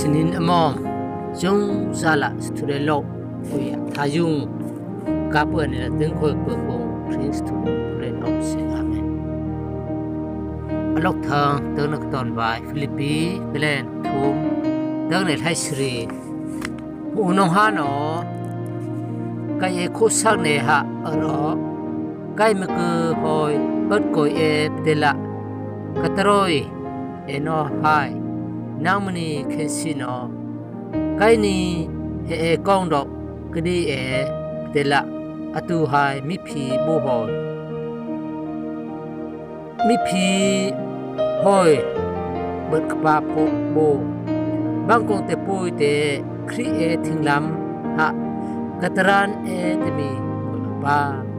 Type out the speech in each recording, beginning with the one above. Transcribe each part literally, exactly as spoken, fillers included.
sinin amom jung sala studelo kuya thajung kapu ne ting khoi pu ko Christ le nom se amen alok thang tang nak ton bai Philippi belen thum tang ne thai sri unong ha no kai e khu sak ne ha aro kai ma ku hoi ot koi e tela katroi eno hai namni khesino kai ni he e kong dok kdi e tela atu hai mi phi bo hoi mi phi hoi bật ba po bo bang kong te pui te khri e thinglam ha katran e te mi ba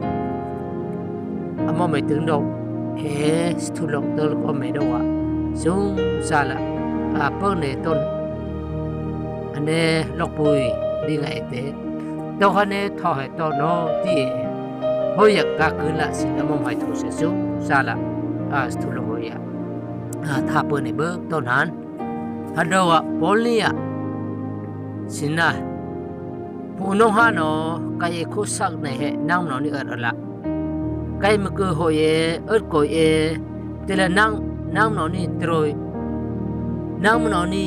amo mai tung dok he stulok tol ko me do wa sung sala a po ne ton ane lok pui đi ngai te to hane tho hai to no ti ho ya ka ku la sin amo mai thu se sung sala a stulok ho ya a tha po ne bo ton han ha do wa polia sinna pu no ha no ka ye khu sak ne he nang no ni ar la kai ma ku ho ye ot ko ye te la nang nang no ni troi nang no ni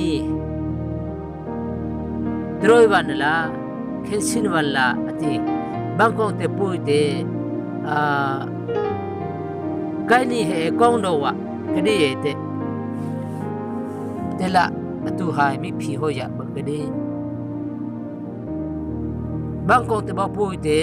troi ban la khen sin ban la ati bang kong te pu te a kai ni he kong do wa ka di ye te te la atu hai mi phi ho ya ba ka di bang kong te ba pu te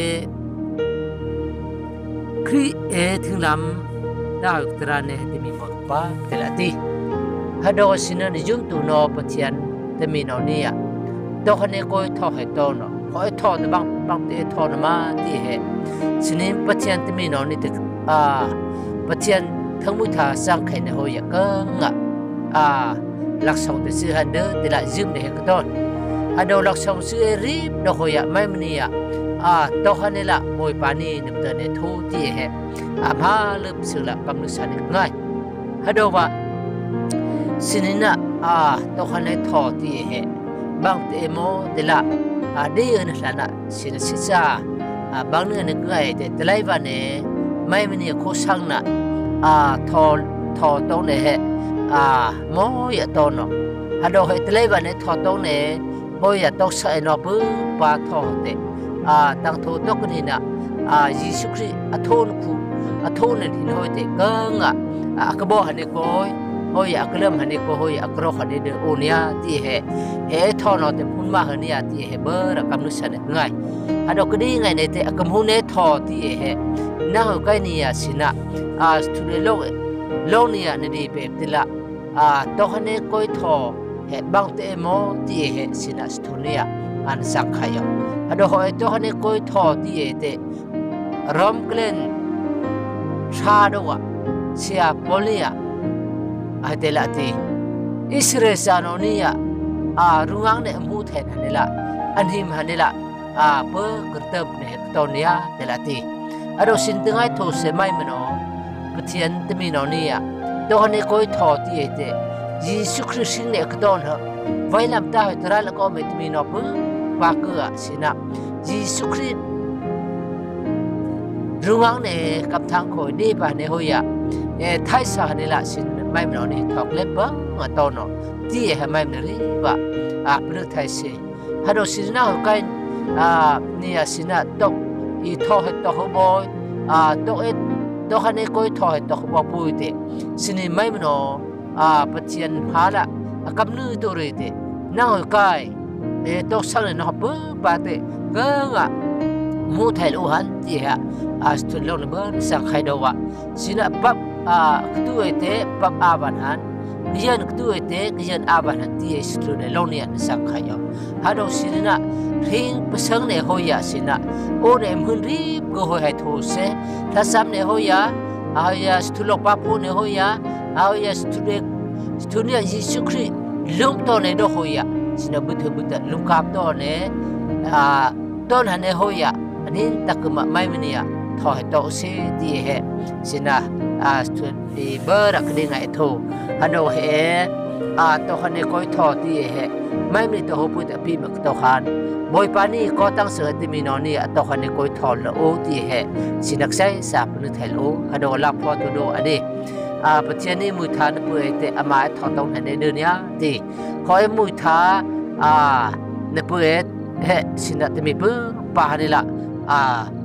ครีเอถึงลำดาวตราเนติมีหมดป้าเทลตีฮัดโดสินะนิจุมตูนอปะเทียนเตมีนอนี่อ่ะตอกเนก็ทอให้ตอนอขอให้ทอแต่บางบางเตทอนมาที่เหสินิปะเทียนเตมีนอนี่ตึกอ่าปะเทียนทั้งมุทาสร้างไข่ในหอยก็งะอ่าหลักสองแต่ซื้อฮันเดอร์แต่ละยืมในเหตุต้นฮัดโดหลักสองซื้อรีบดอกหอยไม่มันนี่อ่ะอ่าตอกนี่ละมวยปานีนึกเตเนทูที่เหอาพาลึกสึกละกำนึกสันง่ายฮัดว่าสินินะอ่าตอกนี่ทอที่เหบางเตโมเดละอ่าเดียนละนะสินสิจ้าอ่าบางเนื้อนึกง่ายแต่ไลวันเนไม่มันนี่โคสังนะอ่าทอทอตรงเนเหอ่าโมยตอนนฮัดว่าแต่ไลวันเนทอตรงเนโมยตอกใส่นอปื้ปาทอเตอ่าตั้งโทตกนี่นะอ่ายิสุคริอโทนคูอโทนนี่น้อยแต่กังอ่ะอ่ะก็บอกหันนี่ก้อยโอ้ยอ่ะก็เริ่มหันนี่ก้อยอ่ะก็รอหันนี่เดอโอเนี่ยที่เหเหทอนอแต่พุ่นมาหันนี่ที่เหเบอร์กำนึกสันง่ายอ่ะดอกก็ดีไงในแต่กำหูเนทอที่เหน่าใกล้นี่สินะอ่าสตุเดโลโลนี่นี่ดีแบบที่ละอ่าตอกหันนี่ก้อยทอเหบางเตโมที่เหสินะสตุเนี่ยอันสังขยฮัดโหยตัวนี้ก็ทอที่เอเตรอมเกลนชาดวะเสียโพลียอาเดลตีอิสราเอลโนนียอารุงังเนมูเทนฮันเนละอันหิมฮันเนละอาเปกระเติบเนตอนเนียเดลตีอาเราสินตึงไอโทเสไม่มโนปฏิยันตมีโนนียตัวนี้ก็ทอที่เอเตยิสุคริสต์เนกตอนเหรอไว้ลำตาให้ตราแล้วก็ไม่ตมีนอปปากเกอสินะยิสุคริสต์รู้วังเนี่ยกับทางคอยดีป่ะเนี่ยหัวเอไทยสาเนี่ยละสินไม่เหมือนนี่ถอกเล็บบ้างตอนนั้นที่เอไม่เหมือนรีบะอ่ะเปลือกไทยเสียฮัลโหลสินะหัวกันอ่าเนี่ยสินะตกอีทอให้ตกหัวบอยอ่าตกเอ็ดตกฮันนี่ก็ทอให้ตกหัวปุยเตสินี่ไม่เหมือนอ่าปฏิญหาละกับนื้อตัวเรเตน่าหัวกันเอตกสังเนี่ยน่าปุ๊บปะเตก็งะมูไทยลูหันที่ฮะอาสตุลลงเบอร์สังไข่ดาวะสินะปั๊บอ่าตัวเตปั๊บอาบันหันยันตัวเตยันอาบันหันที่สตุลลงเนี่ยสังไข่ยอฮัดสินะริงประสังเนี่ยหอยสินะโอเนี่ยมันรีบก็หอยทูเสถ้าซ้ำเนี่ยหอยอาหอยสตุลปะพูเนี่ยหอยอาหอยสตุลสตุลเนี่ยยิสุคริลุงตัวเนี่ยdoหอยสินะบุตรบุตรลุงกับตัวเนี่ยอ่าต้นหันเนี่ยหอยอันนี้ตะกุมไม่มีเนี่ยทอให้โตเสียดีเหสินะอ่าสุดดีเบอร์รักดีไงทูฮันโดเหอ่าตัวหันเนี่ยก็ทอดีเหไม่มีตัวหูพูดแต่พี่มักตัวขันบอยปานี่ก็ตั้งเสือที่มีนอนี่ตัวขันในกอยทอนละโอที่เหสินักใช้สาปนุไทยโอฮัดโดลับพอตัวโดอันนี้อ่าปัจจัยนี้มือทานปุยแต่อามาทอตรงในเดือนนี้ที่คอยมือทาอ่าในปุยเหสินักที่มีปุปานี่ละอ่า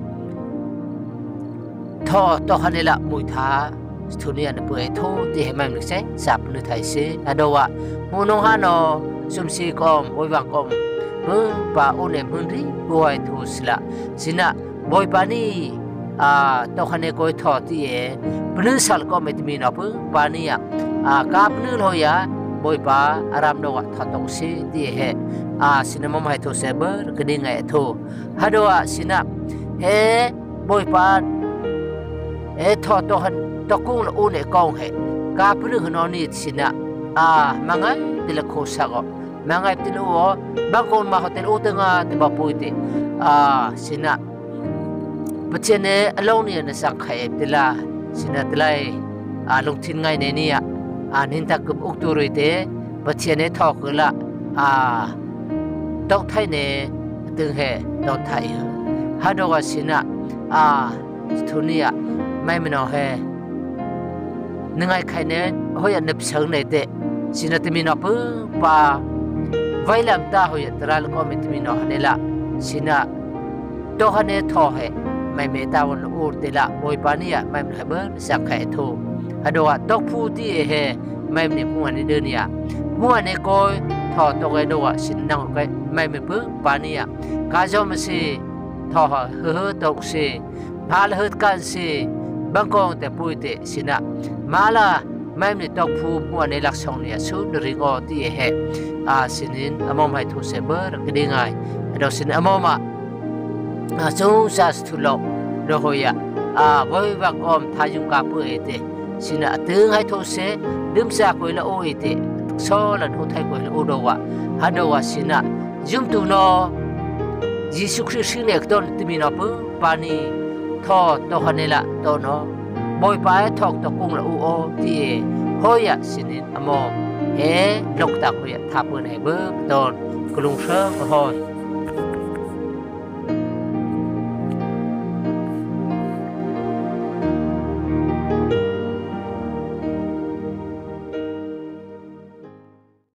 ทอตัวขันนี่ละมือทาทุนี้ในปุยทูที่ให้ไม่มีใช้สาปนุไทยเสียฮัดโดว่ามูนงฮานอสุมสีกอมบอยวังกอมมือปาอุเนมุนรีบอยทูสละสินะบอยปานี่อ่าตัวขันในกอยทอที่เหปนึกสัลก็ไม่มีนับปานี่อ่ะอ่ากาปนึกลอยอ่ะบอยปาอารามโนวะทัดตงสีที่เหอ่าสินะมั่งให้ทูเซเบอร์กดิ้งไงทูฮัดว่าสินะเฮบอยปาเฮทอตัวขันตัวกุ้งละอุเนกองเหกาปนึกนอนี่สินะอ่ามังไงติละโคสักมังไงติละวัวบางคนมาเขาติละอุตงาติบาปุยติอ่าสินะปัจเจเนอลงเนี่ยนสังขยติละสินะติละอ่าลงทิ้งไงในนี้อ่านินตะกุบอุกตุรุยเตปัจเจเนทอกละอ่าต้องไทยเนตึงเหต้องไทยฮัดดอกสินะอ่าทุนี้ไม่ไม่นอเหนึงไงใครเนี่ยเฮ้ยนึกเชิงในเตสินะที่มีนอปุ๊บป่าไว้ลำตาเฮ้ยตราลก็ไม่ที่มีนอฮันเนละสินะตัวฮันเนทอเหไม่เมตาวันอูร์เตละบอยปานี่ไม่เหมือนสักแค่ทูฮัดว่าตกพูที่เหไม่เหมือนมัวในเดือนนี้มัวในก้อยทอตัวไอ้ด้วยสินนังก็ไม่เหมือนปานี่กาจอมสิทอเฮือตกสิพาลเฮือกันสิบางกองแต่พูดเตสินะมาละไม่มีตกพูมัวในหลักสองเนี่ยสุดริงอที่เหอาสินินอมอมให้ทุเสเบอร์ก็ได้ไงเราสินอมอมาจงสัสทุลโลโหยอ่าบอยบังอมทายุงกาปุเอเตสินะตึงให้ทุเสดึมสากุยละโอเอเตโซลันหุไทกุยละโอโดวะฮัดวะสินะจุมตุโนยิสุคริสต์เนี่ยตอนที่มีนับปานีทอตอฮันเนละตอนบอยไปทอกตะกุงละอูโอที่เฮ้ยสินินอมอเฮลกตะกุยทับเงินให้เบิกตอนกรุงเชิงฮอน